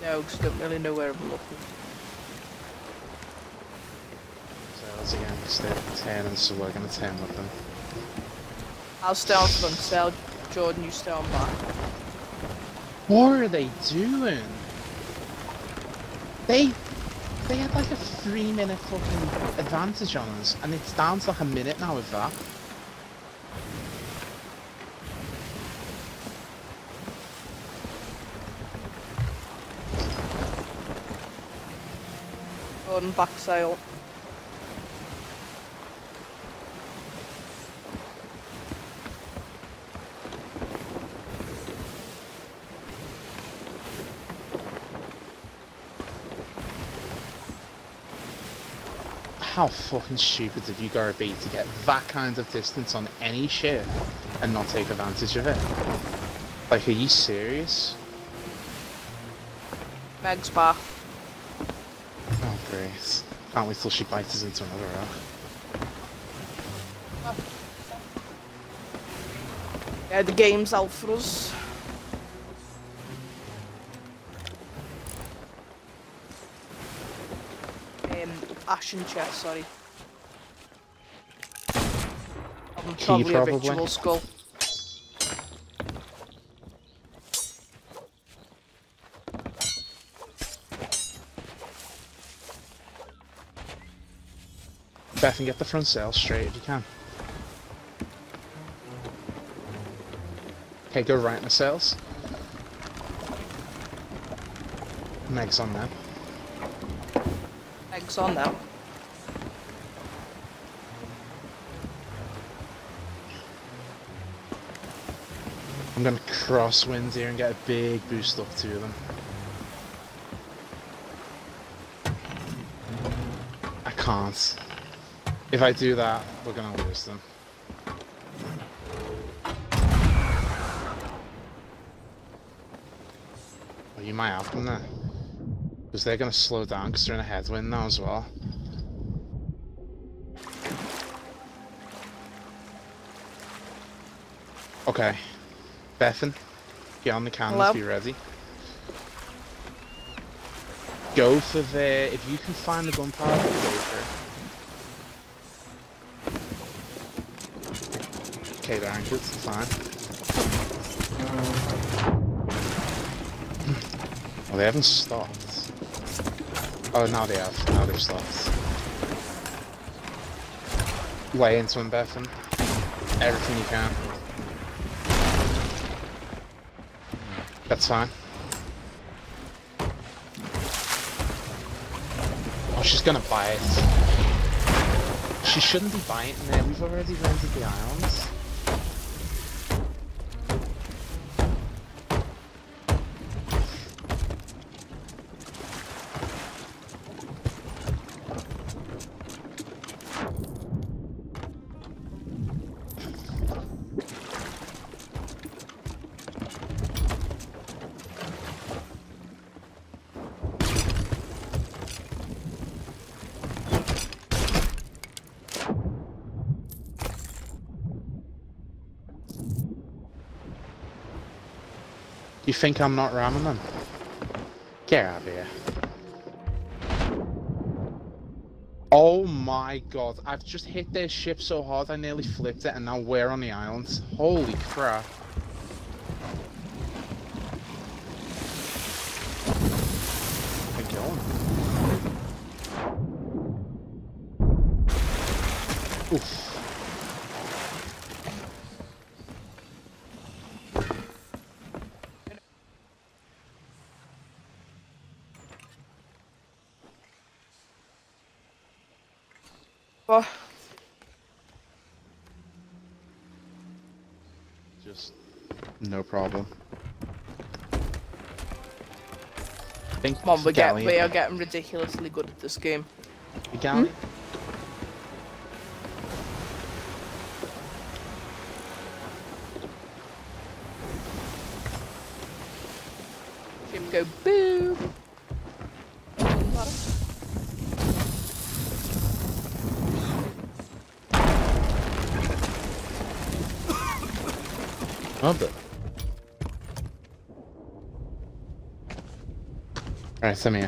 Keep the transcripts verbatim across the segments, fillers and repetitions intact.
No, because I don't really know where I'm looking. Sales again, stay ten, so we're gonna ten with them. I'll stay on front cell, Jordan, you stay on back. What are they doing? They they had like a three minute fucking advantage on us, and it's down to like a minute now with that. Jordan, back sail. How fucking stupid have you got to be to get that kind of distance on any ship and not take advantage of it? Like, are you serious? Meg's back. Oh, great. Can't wait till she bites us into another rock. Yeah, the game's out for us. Um, Ashen chest, sorry. I'm Key, probably, probably a ritual skull. Beth, and get the front sail straight if you can. Okay, go right in the sails. Meg's on there. Eggs on them. I'm gonna crosswind here and get a big boost up to them. I can't. If I do that, we're gonna lose them. Well, you might have them there. Because they're gonna slow down because they're in a headwind now as well. Okay. Bethan, get on the cannons, Hello? be ready. Go for the... If you can find the gunpowder, go for it. Okay, they're anchored, it's fine. Oh, they haven't stopped. Oh, now they have. Now they've stopped. Lay into him, Bethan. Everything you can. That's fine. Oh, she's gonna buy it. She shouldn't be buying it. We've already rented the islands. You think I'm not ramming them? Get out of here. Oh my god, I've just hit their ship so hard I nearly flipped it and now we're on the island. Holy crap. They're going. Oof. Oh. Just no problem. Think Come on, we, get, Galleon. we are getting ridiculously good at this game. The Galleon. Hmm? Ship go boom. Oh, but Right, I'm here.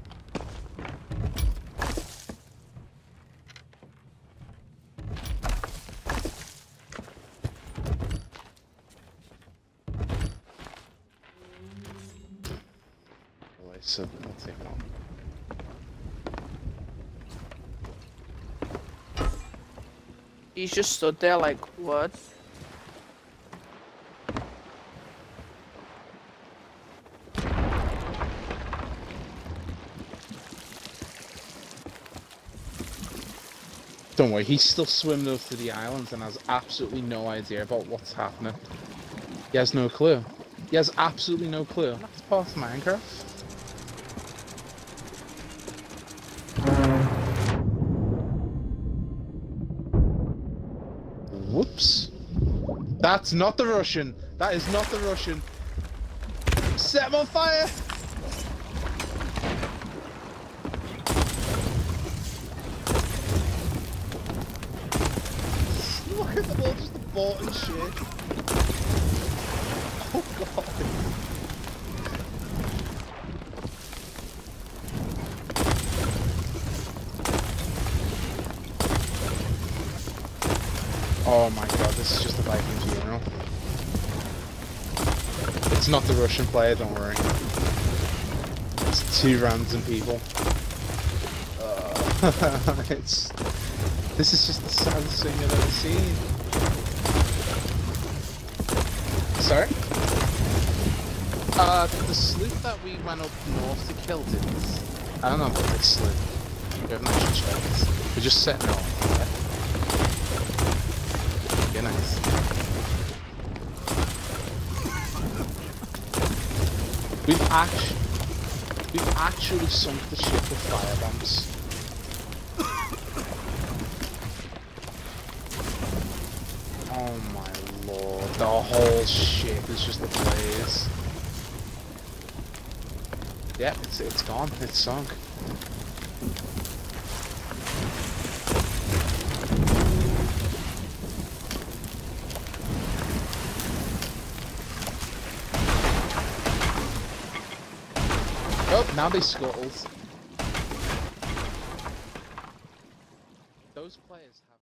Wait, so I'll take one. He's just stood there like, what? Don't worry, he's still swimming over to the islands and has absolutely no idea about what's happening. He has no clue. He has absolutely no clue. That's part of Minecraft. Whoops. That's not the Russian. That is not the Russian. Set him on fire! Look at them all just abort and shit. Oh god. Oh my god, this is just a Viking funeral. It's not the Russian player, don't worry. It's two random people. Uh, it's... This is just the saddest thing I've ever seen. Sorry? Uh, the sloop that we went up north to kill didn't. I don't know about this sloop. We haven't actually checked. We're just setting it off. Yeah. Yeah, nice. We've actually, we've actually sunk the ship with fire bombs. Oh my lord, the whole ship is just ablaze. Yep, it's, it's gone, it's sunk. Oh, now they scuttled. Those players have